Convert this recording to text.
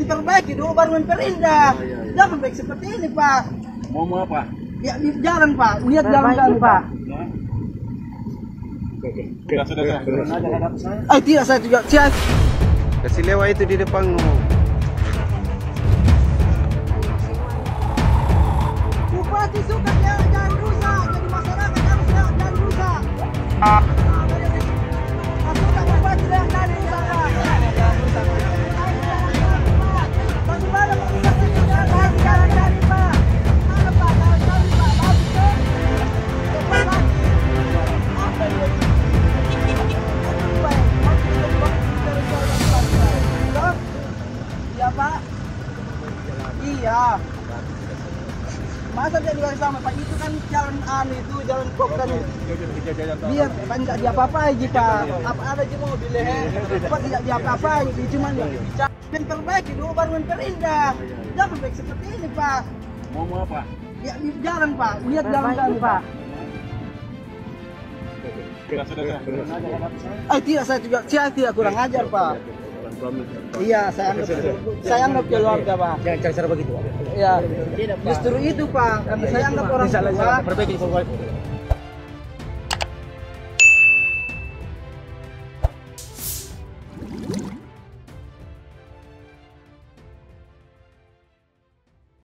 Yang terbaik dulu baru memperindah. Jangan baik seperti ini, Pak. Mau apa? Ya, jalan, Pak. Lihat jalan kami, Pak. Tidak, saya juga. Kasih lewat itu di depan. Bupati suka jangan rusak. Jadi masyarakat harus jangan rusak. Masukkan bupati jangan rusak, Pak. Bagaimana merusak ini? Jangan, Pak. Mana, Pak? Jangan, Pak. Bagus, kan? Apa ini? Iya, Pak. Iya. Masa dia juga sama, Pak? Itu kan jalan itu, jalan kok kan. Biar Pak nggak diapa-apain, Pak. Apa ada aja mau di leher. Pak tidak diapa-apain, cuma yang terbaik dulu baru memperindah. Jangan baik seperti ini, Pak. Mau apa? Ya, jalan, Pak. Lihat jalan kami, Pak. Tidak, saya tidak kurang ajar, Pak. Iya, saya anggap keluarga, Pak. Jangan cara begitu. Ya, justru itu, Pak. Karena saya anggap orang tua. Perbaiki.